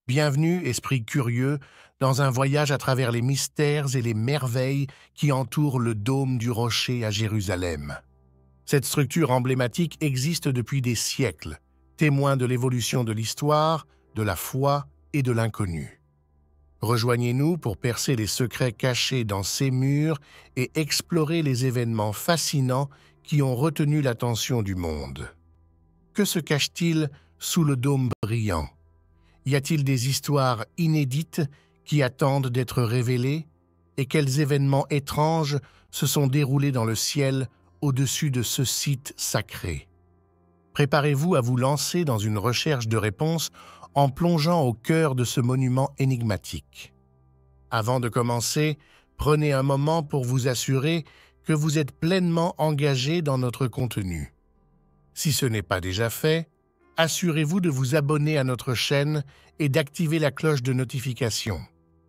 Bienvenue, esprit curieux, dans un voyage à travers les mystères et les merveilles qui entourent le dôme du rocher à Jérusalem. Cette structure emblématique existe depuis des siècles, témoin de l'évolution de l'histoire, de la foi et de l'inconnu. Rejoignez-nous pour percer les secrets cachés dans ces murs et explorer les événements fascinants qui ont retenu l'attention du monde. Que se cache-t-il sous le dôme brillant? Y a-t-il des histoires inédites qui attendent d'être révélées? Et quels événements étranges se sont déroulés dans le ciel au-dessus de ce site sacré? Préparez-vous à vous lancer dans une recherche de réponses en plongeant au cœur de ce monument énigmatique. Avant de commencer, prenez un moment pour vous assurer que vous êtes pleinement engagé dans notre contenu. Si ce n'est pas déjà fait, assurez-vous de vous abonner à notre chaîne et d'activer la cloche de notification.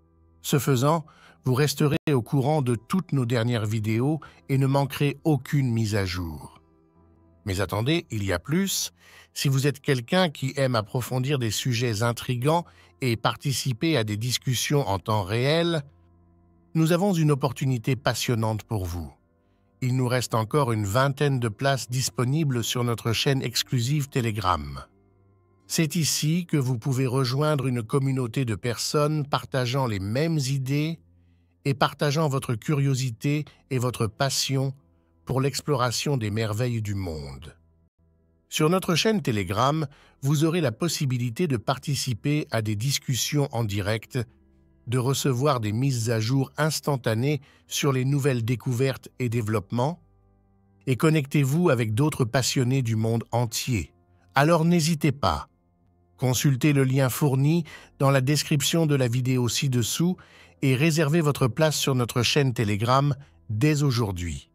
Ce faisant, vous resterez au courant de toutes nos dernières vidéos et ne manquerez aucune mise à jour. Mais attendez, il y a plus. Si vous êtes quelqu'un qui aime approfondir des sujets intrigants et participer à des discussions en temps réel, nous avons une opportunité passionnante pour vous. Il nous reste encore une vingtaine de places disponibles sur notre chaîne exclusive Telegram. C'est ici que vous pouvez rejoindre une communauté de personnes partageant les mêmes idées et partageant votre curiosité et votre passion pour l'exploration des merveilles du monde. Sur notre chaîne Telegram, vous aurez la possibilité de participer à des discussions en direct, de recevoir des mises à jour instantanées sur les nouvelles découvertes et développements, et connectez-vous avec d'autres passionnés du monde entier. Alors n'hésitez pas. Consultez le lien fourni dans la description de la vidéo ci-dessous et réservez votre place sur notre chaîne Telegram dès aujourd'hui.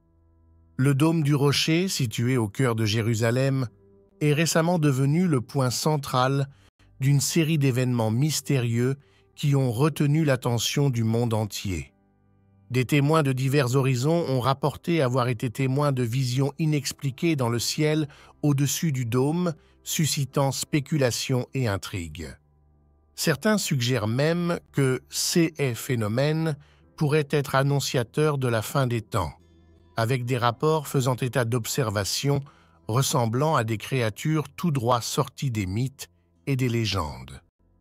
Le dôme du rocher, situé au cœur de Jérusalem, est récemment devenu le point central d'une série d'événements mystérieux qui ont retenu l'attention du monde entier. Des témoins de divers horizons ont rapporté avoir été témoins de visions inexpliquées dans le ciel au-dessus du dôme, suscitant spéculations et intrigues. Certains suggèrent même que ces phénomènes pourraient être annonciateurs de la fin des temps, avec des rapports faisant état d'observations ressemblant à des créatures tout droit sorties des mythes et des légendes.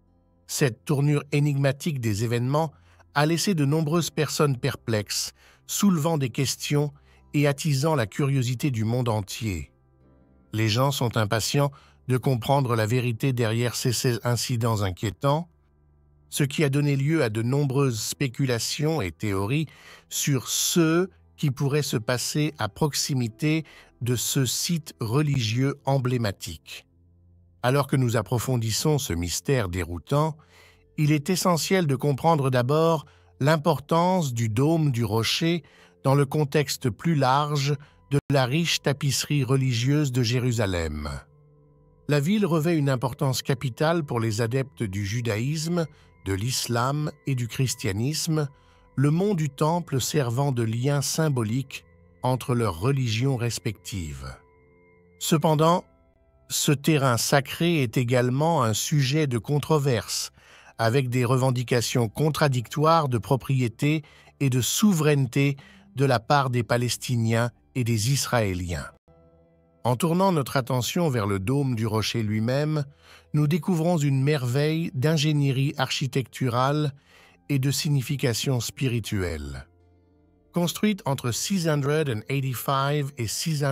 Cette tournure énigmatique des événements a laissé de nombreuses personnes perplexes, soulevant des questions et attisant la curiosité du monde entier. Les gens sont impatients de comprendre la vérité derrière ces incidents inquiétants, ce qui a donné lieu à de nombreuses spéculations et théories sur ce qui pourrait se passer à proximité de ce site religieux emblématique. Alors que nous approfondissons ce mystère déroutant, il est essentiel de comprendre d'abord l'importance du dôme du rocher dans le contexte plus large de la riche tapisserie religieuse de Jérusalem. La ville revêt une importance capitale pour les adeptes du judaïsme, de l'islam et du christianisme, le mont du Temple servant de lien symbolique entre leurs religions respectives. Cependant, ce terrain sacré est également un sujet de controverse, avec des revendications contradictoires de propriété et de souveraineté de la part des Palestiniens et des Israéliens. En tournant notre attention vers le dôme du rocher lui-même, nous découvrons une merveille d'ingénierie architecturale et de signification spirituelle. Construite entre 685 et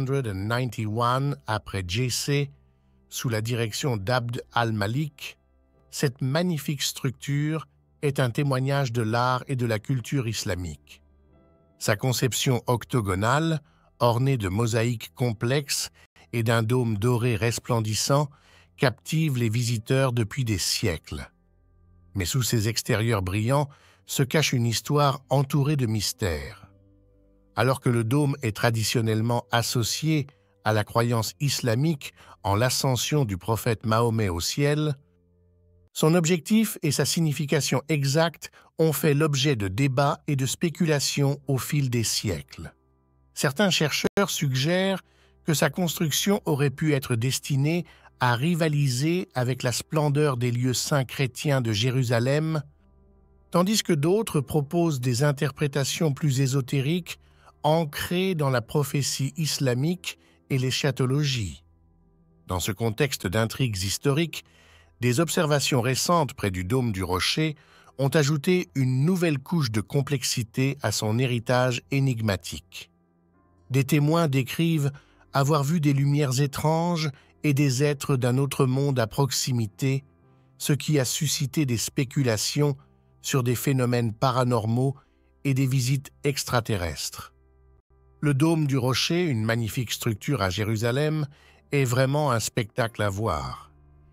691 après JC, sous la direction d'Abd al-Malik, cette magnifique structure est un témoignage de l'art et de la culture islamique. Sa conception octogonale, ornée de mosaïques complexes et d'un dôme doré resplendissant, captive les visiteurs depuis des siècles. Mais sous ces extérieurs brillants se cache une histoire entourée de mystères. Alors que le dôme est traditionnellement associé à la croyance islamique en l'ascension du prophète Mahomet au ciel, son objectif et sa signification exacte ont fait l'objet de débats et de spéculations au fil des siècles. Certains chercheurs suggèrent que sa construction aurait pu être destinée à rivaliser avec la splendeur des lieux saints chrétiens de Jérusalem, tandis que d'autres proposent des interprétations plus ésotériques ancrées dans la prophétie islamique et l'eschatologie. Dans ce contexte d'intrigues historiques, des observations récentes près du dôme du Rocher ont ajouté une nouvelle couche de complexité à son héritage énigmatique. Des témoins décrivent avoir vu des lumières étranges et des êtres d'un autre monde à proximité, ce qui a suscité des spéculations sur des phénomènes paranormaux et des visites extraterrestres. Le dôme du Rocher, une magnifique structure à Jérusalem, est vraiment un spectacle à voir.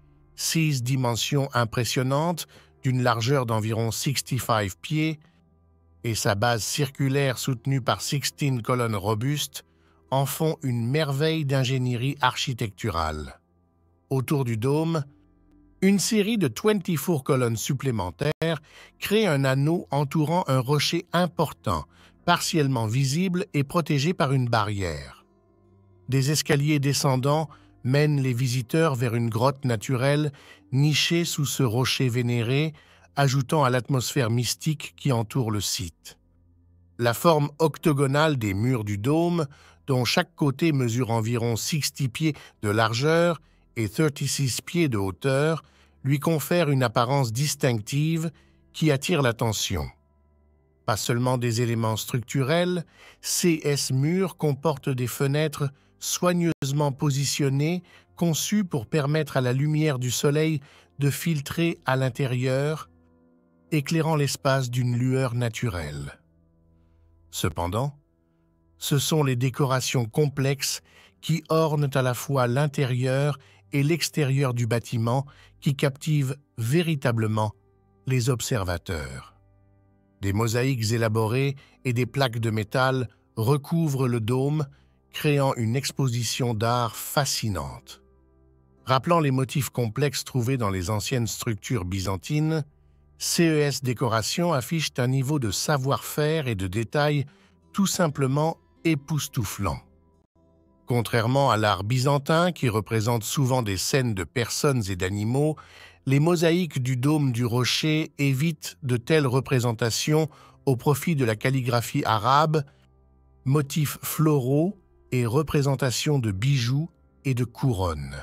6 dimensions impressionnantes, d'une largeur d'environ 65 pieds, et sa base circulaire soutenue par 16 colonnes robustes, en font une merveille d'ingénierie architecturale. Autour du dôme, une série de 24 colonnes supplémentaires crée un anneau entourant un rocher important, partiellement visible et protégé par une barrière. Des escaliers descendants mènent les visiteurs vers une grotte naturelle nichée sous ce rocher vénéré, ajoutant à l'atmosphère mystique qui entoure le site. La forme octogonale des murs du dôme, dont chaque côté mesure environ 60 pieds de largeur et 36 pieds de hauteur, lui confère une apparence distinctive qui attire l'attention. Pas seulement des éléments structurels, ces murs comportent des fenêtres soigneusement positionnées, conçues pour permettre à la lumière du soleil de filtrer à l'intérieur, éclairant l'espace d'une lueur naturelle. Cependant, ce sont les décorations complexes qui ornent à la fois l'intérieur et l'extérieur du bâtiment qui captivent véritablement les observateurs. Des mosaïques élaborées et des plaques de métal recouvrent le dôme, créant une exposition d'art fascinante. Rappelant les motifs complexes trouvés dans les anciennes structures byzantines, CES Décoration affiche un niveau de savoir-faire et de détail tout simplement époustouflant. Contrairement à l'art byzantin qui représente souvent des scènes de personnes et d'animaux, les mosaïques du dôme du Rocher évitent de telles représentations au profit de la calligraphie arabe, motifs floraux et représentations de bijoux et de couronnes.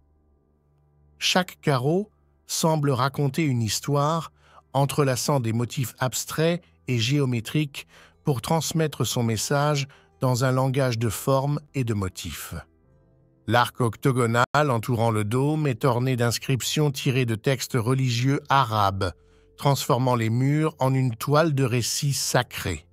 Chaque carreau semble raconter une histoire, entrelaçant des motifs abstraits et géométriques pour transmettre son message dans un langage de formes et de motifs. L'arc octogonal entourant le dôme est orné d'inscriptions tirées de textes religieux arabes, transformant les murs en une toile de récits sacrés.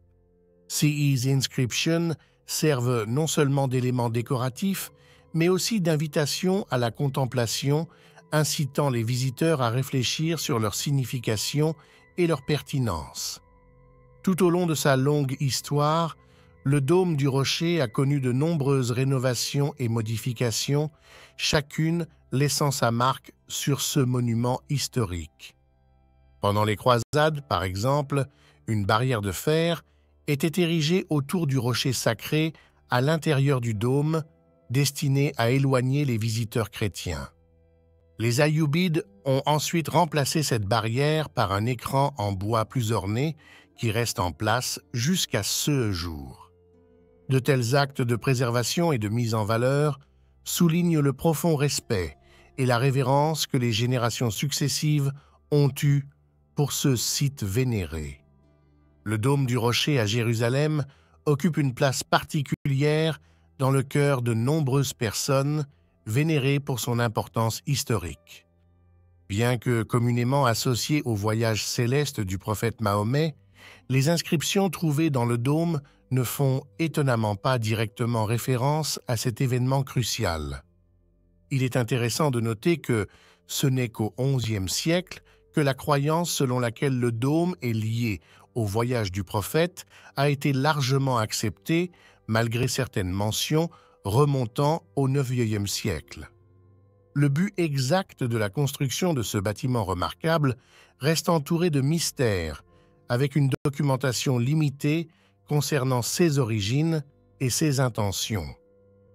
Ces inscriptions servent non seulement d'éléments décoratifs, mais aussi d'invitations à la contemplation, incitant les visiteurs à réfléchir sur leur signification et leur pertinence. Tout au long de sa longue histoire, le dôme du Rocher a connu de nombreuses rénovations et modifications, chacune laissant sa marque sur ce monument historique. Pendant les croisades, par exemple, une barrière de fer était érigée autour du rocher sacré à l'intérieur du dôme, destinée à éloigner les visiteurs chrétiens. Les Ayyoubides ont ensuite remplacé cette barrière par un écran en bois plus orné qui reste en place jusqu'à ce jour. De tels actes de préservation et de mise en valeur soulignent le profond respect et la révérence que les générations successives ont eue pour ce site vénéré. Le dôme du Rocher à Jérusalem occupe une place particulière dans le cœur de nombreuses personnes vénérées pour son importance historique. Bien que communément associé au voyage céleste du prophète Mahomet, les inscriptions trouvées dans le dôme ne font étonnamment pas directement référence à cet événement crucial. Il est intéressant de noter que ce n'est qu'au XIe siècle que la croyance selon laquelle le dôme est lié au voyage du prophète a été largement acceptée, malgré certaines mentions remontant au IXe siècle. Le but exact de la construction de ce bâtiment remarquable reste entouré de mystères, avec une documentation limitée concernant ses origines et ses intentions.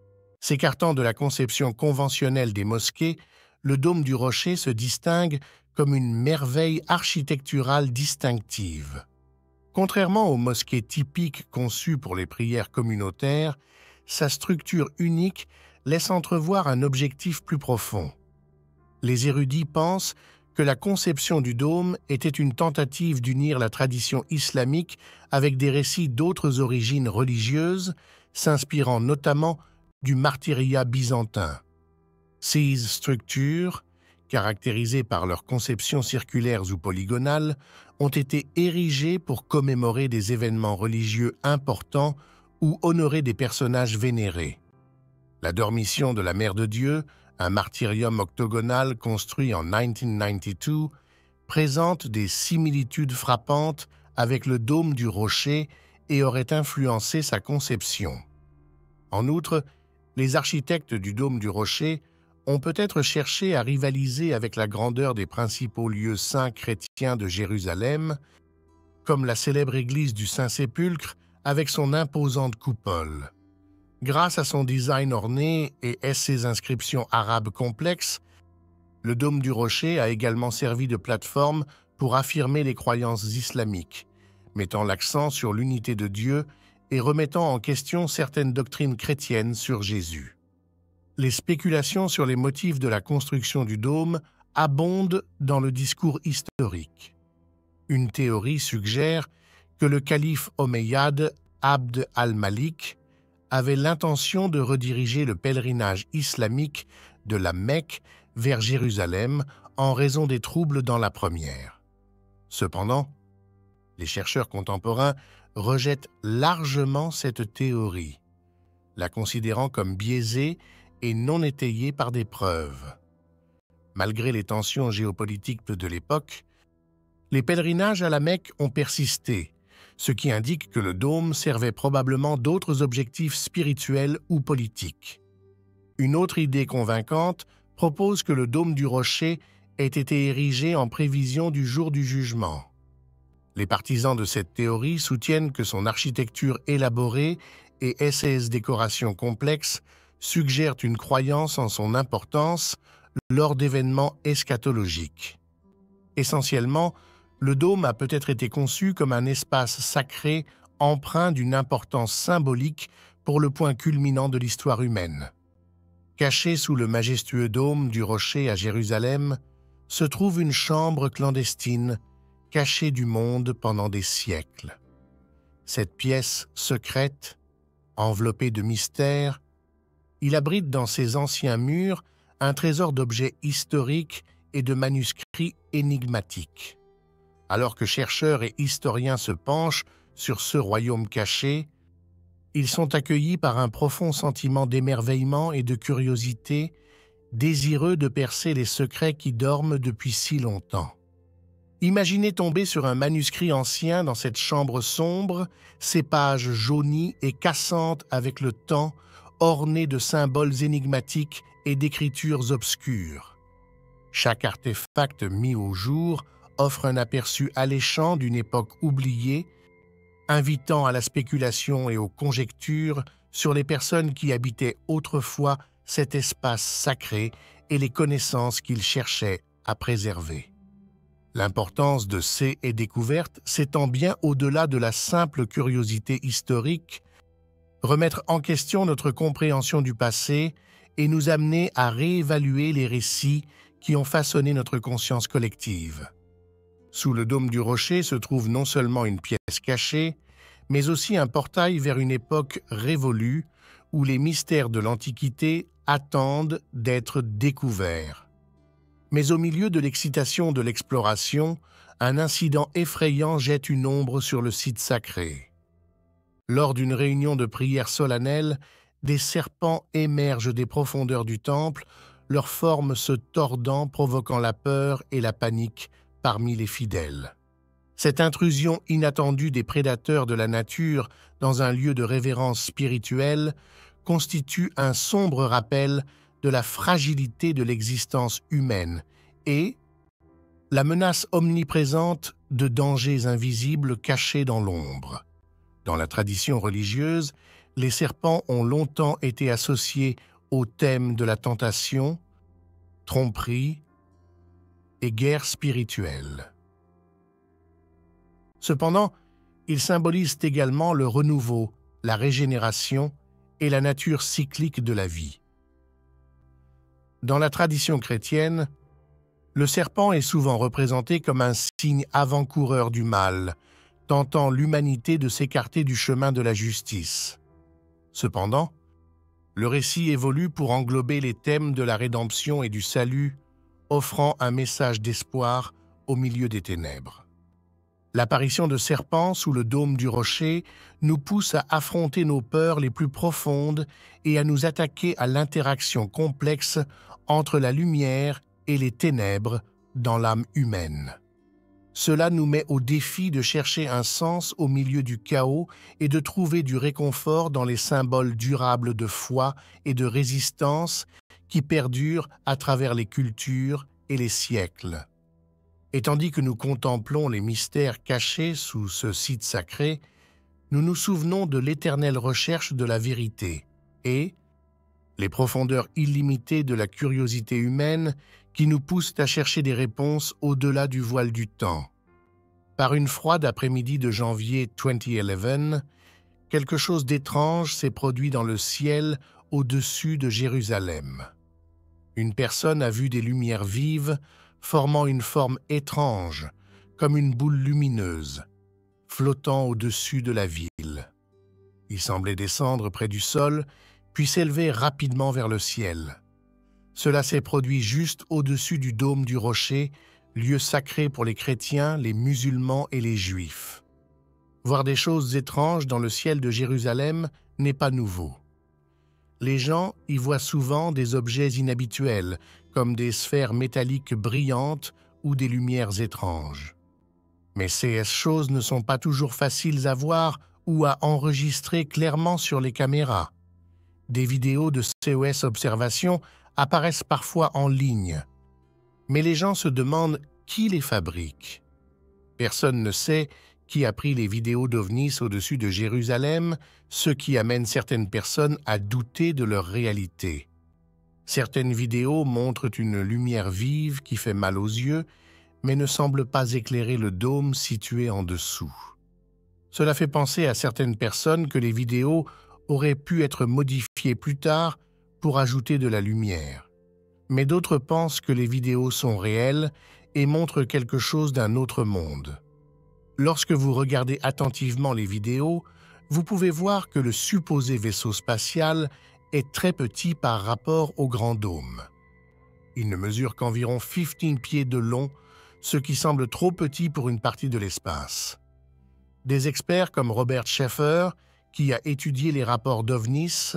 S'écartant de la conception conventionnelle des mosquées, le dôme du rocher se distingue comme une merveille architecturale distinctive. Contrairement aux mosquées typiques conçues pour les prières communautaires, sa structure unique laisse entrevoir un objectif plus profond. Les érudits pensent que la conception du dôme était une tentative d'unir la tradition islamique avec des récits d'autres origines religieuses, s'inspirant notamment du martyriat byzantin. Ces structures, caractérisées par leurs conceptions circulaires ou polygonales, ont été érigées pour commémorer des événements religieux importants ou honorer des personnages vénérés. La Dormition de la Mère de Dieu, un martyrium octogonal construit en 1992, présente des similitudes frappantes avec le dôme du rocher et aurait influencé sa conception. En outre, les architectes du dôme du rocher ont peut-être cherché à rivaliser avec la grandeur des principaux lieux saints chrétiens de Jérusalem, comme la célèbre église du Saint-Sépulcre avec son imposante coupole. Grâce à son design orné et ses inscriptions arabes complexes, le dôme du rocher a également servi de plateforme pour affirmer les croyances islamiques, mettant l'accent sur l'unité de Dieu et remettant en question certaines doctrines chrétiennes sur Jésus. Les spéculations sur les motifs de la construction du dôme abondent dans le discours historique. Une théorie suggère que le calife omeyyade Abd al-Malik avait l'intention de rediriger le pèlerinage islamique de la Mecque vers Jérusalem en raison des troubles dans la première. Cependant, les chercheurs contemporains rejettent largement cette théorie, la considérant comme biaisée et non étayée par des preuves. Malgré les tensions géopolitiques de l'époque, les pèlerinages à la Mecque ont persisté, ce qui indique que le dôme servait probablement d'autres objectifs spirituels ou politiques. Une autre idée convaincante propose que le dôme du rocher ait été érigé en prévision du jour du jugement. Les partisans de cette théorie soutiennent que son architecture élaborée et ses décorations complexes suggèrent une croyance en son importance lors d'événements eschatologiques. Essentiellement, le dôme a peut-être été conçu comme un espace sacré empreint d'une importance symbolique pour le point culminant de l'histoire humaine. Caché sous le majestueux dôme du rocher à Jérusalem, se trouve une chambre clandestine cachée du monde pendant des siècles. Cette pièce secrète, enveloppée de mystères, il abrite dans ses anciens murs un trésor d'objets historiques et de manuscrits énigmatiques. Alors que chercheurs et historiens se penchent sur ce royaume caché, ils sont accueillis par un profond sentiment d'émerveillement et de curiosité, désireux de percer les secrets qui dorment depuis si longtemps. Imaginez tomber sur un manuscrit ancien dans cette chambre sombre, ses pages jaunies et cassantes avec le temps, ornées de symboles énigmatiques et d'écritures obscures. Chaque artefact mis au jour offre un aperçu alléchant d'une époque oubliée, invitant à la spéculation et aux conjectures sur les personnes qui habitaient autrefois cet espace sacré et les connaissances qu'ils cherchaient à préserver. L'importance de ces découvertes s'étend bien au-delà de la simple curiosité historique, remettre en question notre compréhension du passé et nous amener à réévaluer les récits qui ont façonné notre conscience collective. Sous le dôme du rocher se trouve non seulement une pièce cachée, mais aussi un portail vers une époque révolue où les mystères de l'Antiquité attendent d'être découverts. Mais au milieu de l'excitation de l'exploration, un incident effrayant jette une ombre sur le site sacré. Lors d'une réunion de prière solennelle, des serpents émergent des profondeurs du temple, leurs formes se tordant, provoquant la peur et la panique parmi les fidèles. Cette intrusion inattendue des prédateurs de la nature dans un lieu de révérence spirituelle constitue un sombre rappel de la fragilité de l'existence humaine et la menace omniprésente de dangers invisibles cachés dans l'ombre. Dans la tradition religieuse, les serpents ont longtemps été associés au thème de la tentation, tromperie et guerre spirituelle. Cependant, ils symbolisent également le renouveau, la régénération et la nature cyclique de la vie. Dans la tradition chrétienne, le serpent est souvent représenté comme un signe avant-coureur du mal, tentant l'humanité de s'écarter du chemin de la justice. Cependant, le récit évolue pour englober les thèmes de la rédemption et du salut, offrant un message d'espoir au milieu des ténèbres. L'apparition de serpents sous le dôme du rocher nous pousse à affronter nos peurs les plus profondes et à nous attaquer à l'interaction complexe entre la lumière et les ténèbres dans l'âme humaine. Cela nous met au défi de chercher un sens au milieu du chaos et de trouver du réconfort dans les symboles durables de foi et de résistance qui perdurent à travers les cultures et les siècles. Et tandis que nous contemplons les mystères cachés sous ce site sacré, nous nous souvenons de l'éternelle recherche de la vérité et les profondeurs illimitées de la curiosité humaine qui nous poussent à chercher des réponses au-delà du voile du temps. Par une froide après-midi de janvier 2011, quelque chose d'étrange s'est produit dans le ciel au-dessus de Jérusalem. Une personne a vu des lumières vives formant une forme étrange, comme une boule lumineuse, flottant au-dessus de la ville. Il semblait descendre près du sol, puis s'élever rapidement vers le ciel. Cela s'est produit juste au-dessus du dôme du rocher, lieu sacré pour les chrétiens, les musulmans et les juifs. Voir des choses étranges dans le ciel de Jérusalem n'est pas nouveau. Les gens y voient souvent des objets inhabituels, comme des sphères métalliques brillantes ou des lumières étranges. Mais ces choses ne sont pas toujours faciles à voir ou à enregistrer clairement sur les caméras. Des vidéos de COS Observation apparaissent parfois en ligne. Mais les gens se demandent qui les fabrique. Personne ne sait qui a pris les vidéos d'OVNIs au-dessus de Jérusalem, ce qui amène certaines personnes à douter de leur réalité. Certaines vidéos montrent une lumière vive qui fait mal aux yeux, mais ne semble pas éclairer le dôme situé en dessous. Cela fait penser à certaines personnes que les vidéos auraient pu être modifiées plus tard pour ajouter de la lumière. Mais d'autres pensent que les vidéos sont réelles et montrent quelque chose d'un autre monde. Lorsque vous regardez attentivement les vidéos, vous pouvez voir que le supposé vaisseau spatial est très petit par rapport au grand dôme. Il ne mesure qu'environ 15 pieds de long, ce qui semble trop petit pour une partie de l'espace. Des experts comme Robert Sheffer, qui a étudié les rapports d'OVNIs,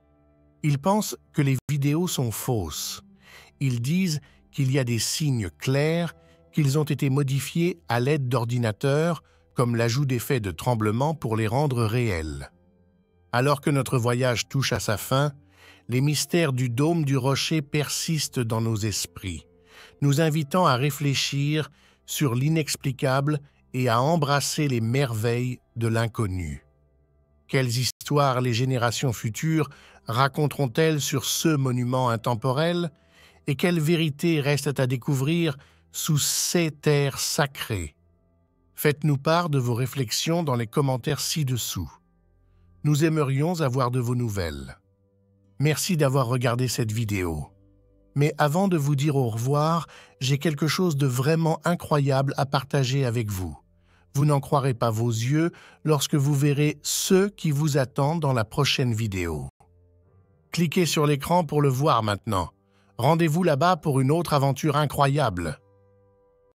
ils pensent que les vidéos sont fausses. Ils disent qu'il y a des signes clairs, qu'ils ont été modifiés à l'aide d'ordinateurs, comme l'ajout d'effets de tremblement pour les rendre réels. Alors que notre voyage touche à sa fin, les mystères du dôme du rocher persistent dans nos esprits, nous invitant à réfléchir sur l'inexplicable et à embrasser les merveilles de l'inconnu. Quelles histoires les générations futures raconteront-elles sur ce monument intemporel et quelles vérités restent à découvrir sous ces terres sacrées? Faites-nous part de vos réflexions dans les commentaires ci-dessous. Nous aimerions avoir de vos nouvelles. Merci d'avoir regardé cette vidéo. Mais avant de vous dire au revoir, j'ai quelque chose de vraiment incroyable à partager avec vous. Vous n'en croirez pas vos yeux lorsque vous verrez ce qui vous attend dans la prochaine vidéo. Cliquez sur l'écran pour le voir maintenant. Rendez-vous là-bas pour une autre aventure incroyable.